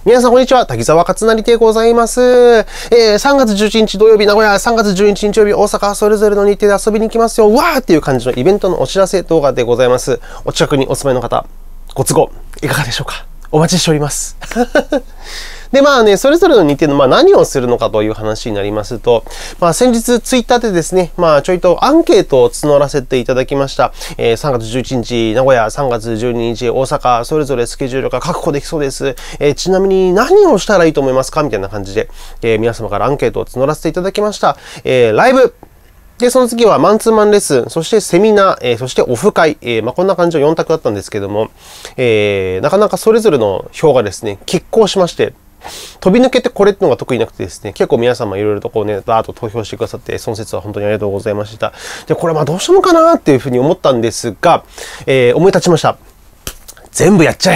皆さん、こんにちは。滝沢勝成でございます。3月11日土曜日、名古屋、3月11日日曜日、大阪、それぞれの日程で遊びに行きますよ。わーっていう感じのイベントのお知らせ動画でございます。お近くにお住まいの方、ご都合、いかがでしょうか。お待ちしております。で、それぞれの日程の、何をするのかという話になりますと、先日ツイッターでですね、ちょいとアンケートを募らせていただきました。3月11日、名古屋、3月12日、大阪、それぞれスケジュールが確保できそうです。ちなみに何をしたらいいと思いますかみたいな感じで、皆様からアンケートを募らせていただきました。ライブ。で、その次はマンツーマンレッスン、そしてセミナー、そしてオフ会、こんな感じの4択だったんですけども、なかなかそれぞれの票がですね、拮抗しまして、飛び抜けてこれっていうのが得意なくてですね、結構皆様いろいろとバーッと投票してくださって、その説は本当にありがとうございました。で、これどうしたのかなっていうふうに思ったんですが、思い立ちました。全部やっちゃえ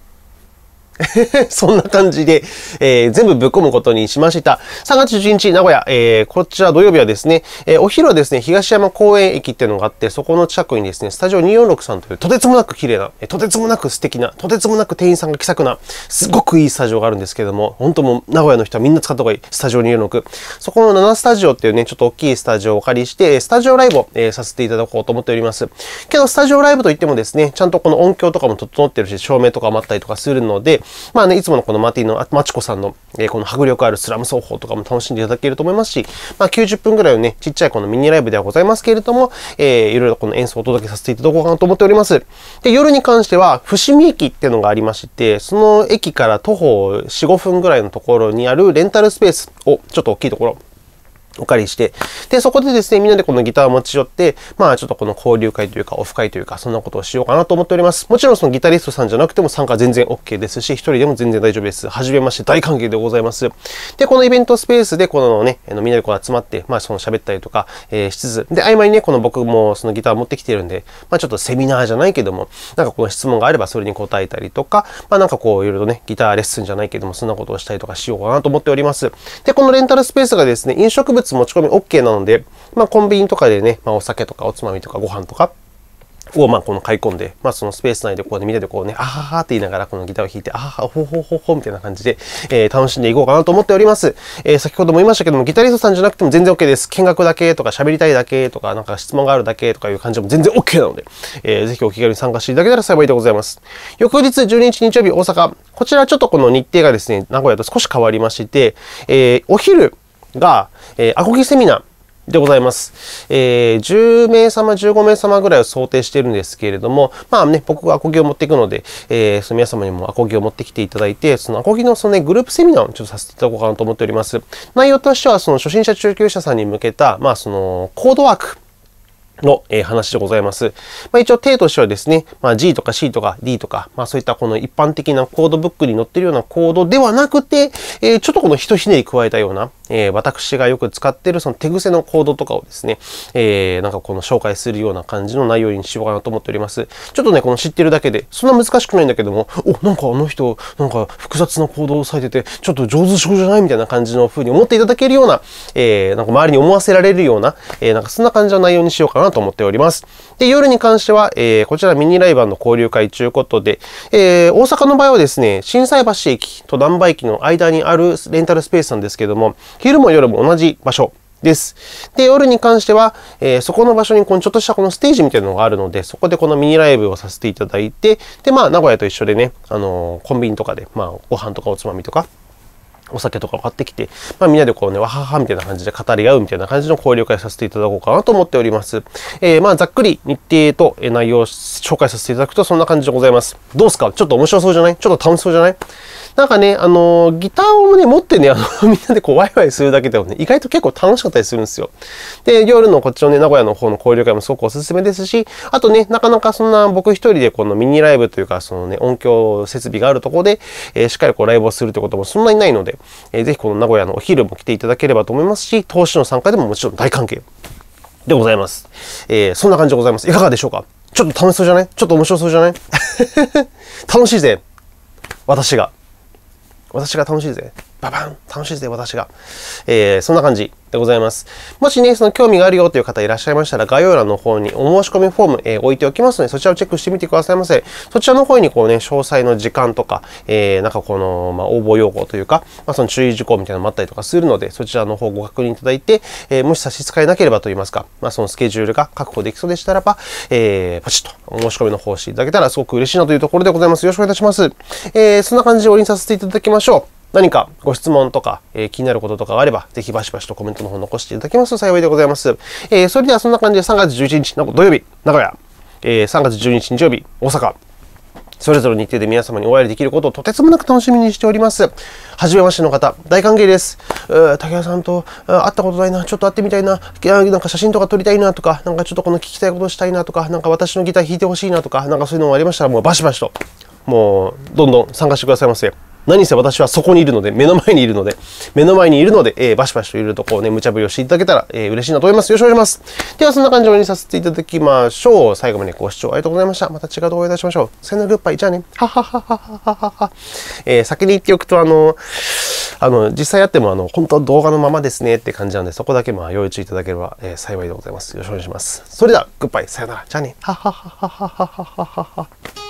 そんな感じで、全部ぶっ込むことにしました。3月11日、名古屋、こちら土曜日はですね、お昼はですね、東山公園駅っていうのがあって、そこの近くにですね、スタジオ246さんという、とてつもなく綺麗な、とてつもなく素敵な、とてつもなく店員さんが気さくな、すごくいいスタジオがあるんですけども、本当もう名古屋の人はみんな使った方がいい、スタジオ246。そこの7スタジオっていうね、ちょっと大きいスタジオをお借りして、スタジオライブを、させていただこうと思っております。けど、スタジオライブといってもですね、ちゃんとこの音響とかも整ってるし、照明とかもあったりとかするので、いつものこのマティのマチコさんの、この迫力あるスラム奏法とかも楽しんでいただけると思いますし、90分ぐらいのね、ちっちゃいこのミニライブではございますけれども、いろいろこの演奏をお届けさせていただこうかなと思っております。で、夜に関しては、伏見駅っていうのがありまして、その駅から徒歩4、5分ぐらいのところにあるレンタルスペースを、ちょっと大きいところ、お借りして、で、そこでですね、みんなでこのギターを持ち寄って、ちょっとこの交流会というか、オフ会というか、そんなことをしようかなと思っております。もちろんそのギタリストさんじゃなくても参加全然 OK ですし、一人でも全然大丈夫です。はじめまして、大歓迎でございます。で、このイベントスペースで、このね、みんなでこう集まって、その喋ったりとか、しつつ、で、合間にね、この僕もそのギターを持ってきてるんで、ちょっとセミナーじゃないけども、なんかこの質問があればそれに答えたりとか、なんかこう、いろいろね、ギターレッスンじゃないけども、そんなことをしたりとかしようかなと思っております。で、このレンタルスペースがですね、飲食物持ち込み OKなので、コンビニとかでね、お酒とかおつまみとかご飯とかをこの買い込んで、そのスペース内でこうみんなでこうね、あははって言いながらこのギターを弾いて、あはは、ほほほほみたいな感じで、楽しんでいこうかなと思っております。先ほども言いましたけども、ギタリストさんじゃなくても全然 OK です。見学だけとか喋りたいだけとか、なんか質問があるだけとかいう感じでも全然 OK なので、ぜひお気軽に参加していただけたら幸いでございます。翌日12日日曜日大阪、こちらちょっとこの日程がですね、名古屋と少し変わりまして、お昼が、アコギセミナー、でございます。10名様、15名様ぐらいを想定しているんですけれども、僕がアコギを持っていくので、その皆様にもアコギを持ってきていただいて、そのアコギのその、グループセミナーをちょっとさせていただこうかなと思っております。内容としては、その初心者中級者さんに向けた、そのコードワークの話でございます。一応、例としてはですね、G とか C とか D とか、そういったこの一般的なコードブックに載っているようなコードではなくて、ちょっとこのひとひねり加えたような、私がよく使っているその手癖のコードとかをですね、なんかこの紹介するような感じの内容にしようかなと思っております。ちょっとね、この知ってるだけで、そんな難しくないんだけども、なんかあの人、なんか複雑なコードをされてて、ちょっと上手そうじゃないみたいな感じの風に思っていただけるような、なんか周りに思わせられるような、なんかそんな感じの内容にしようかなと思っております。で、夜に関しては、こちらミニライバーの交流会ということで、大阪の場合はですね、心斎橋駅と難波駅の間にあるレンタルスペースなんですけども、昼も夜も同じ場所です。で、夜に関しては、そこの場所にこのちょっとしたこのステージみたいなのがあるので、そこでこのミニライブをさせていただいて、で、名古屋と一緒でね、コンビニとかで、ご飯とかおつまみとか、お酒とかを買ってきて、みんなでこうね、わははみたいな感じで語り合うみたいな感じの交流会させていただこうかなと思っております。ざっくり日程と内容を紹介させていただくとそんな感じでございます。どうですか？ちょっと面白そうじゃない？ちょっと楽しそうじゃない？なんかね、ギターをね、持ってね、みんなでこうワイワイするだけでもね、意外と結構楽しかったりするんですよ。で、夜のこっちのね、名古屋の方の交流会もすごくおすすめですし、あとね、なかなかそんな僕一人でこのミニライブというか、そのね、音響設備があるところで、しっかりこうライブをするということもそんなにないので、ぜひこの名古屋のお昼も来ていただければと思いますし、投資の参加でももちろん大歓迎でございます。そんな感じでございます。いかがでしょうか？ちょっと楽しそうじゃない？ちょっと面白そうじゃない？楽しいぜ。私が楽しいぜ。 ババン楽しいぜ、私が。そんな感じでございます。もしね、その興味があるよという方いらっしゃいましたら、概要欄の方にお申し込みフォーム、置いておきますので、そちらをチェックしてみてくださいませ。そちらの方にこうね、詳細の時間とか、なんかこの、応募要項というか、その注意事項みたいなのもあったりとかするので、そちらの方をご確認いただいて、もし差し支えなければといいますか、そのスケジュールが確保できそうでしたらば、ポチッとお申し込みの方をしていただけたらすごく嬉しいなというところでございます。よろしくお願いいたします。そんな感じで終わりにさせていただきましょう。何かご質問とか、気になることとかがあれば、ぜひバシバシとコメントの方残していただけますと幸いでございます。それではそんな感じで3月11日の土曜日、名古屋、3月12日日曜日、大阪、それぞれ日程で皆様にお会いできることをとてつもなく楽しみにしております。はじめましての方、大歓迎です。竹谷さんと会ったことないな、ちょっと会ってみたいな、なんか写真とか撮りたいなとか、なんかちょっとこの聞きたいことしたいなとか、なんか私のギター弾いてほしいなとか、なんかそういうのもありましたら、もうバシバシと、もうどんどん参加してくださいませ。何せ私はそこにいるので、目の前にいるので、バシバシといるとこうね、無茶ぶりをしていただけたら、嬉しいなと思います。よろしくお願いします。では、そんな感じで終わりにさせていただきましょう。最後までご視聴ありがとうございました。また違う動画でお会いしましょう。さよなら、グッバイ。じゃあね。ははははははは。先に言っておくと、実際やっても、本当動画のままですねって感じなんで、そこだけ要注意いただければ、幸いでございます。よろしくお願いします。それでは、グッバイ。さよなら。じゃあね。ははははははははは。